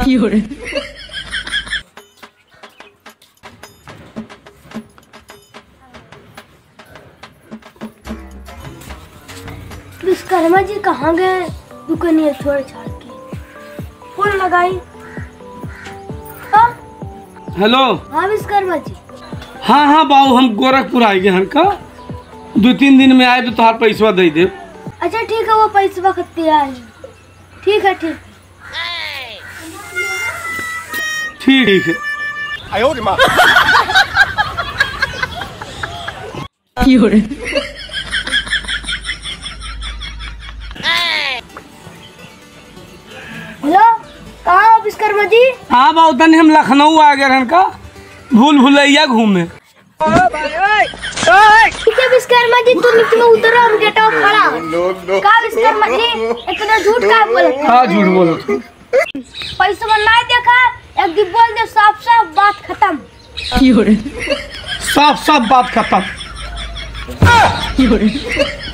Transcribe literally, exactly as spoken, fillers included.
विश्वकर्मा जी कहाँ गए? दुकानिया छोड़ छाड़ के फोन लगाई। हेलो। हाँ विश्वकर्मा जी। हाँ हाँ बाबू, हम गोरखपुर आए गए हन का, दो तीन दिन में आए तो तुम्हारा पैसा दे दे। अच्छा ठीक है, वो पैसा खत्ते आए। ठीक है ठीक ठीक है। आयो रे माँ। हेलो, कहाँ विश्वकर्मा जी? हाँ बाबू, तने हम लखनऊ आ गए हन का, भूल भुलैया घूमे। ठीक है विश्वकर्मा जी, तुम निकलो उधर, हम गेट आउट खड़ा। का विश्वकर्मा जी इतना झूठ का बोलते? हाँ झूठ बोलो। पैसा बनना देखा, एक दिन बोल दे, साफ साफ बात खत्म। साफ साफ बात खत्म।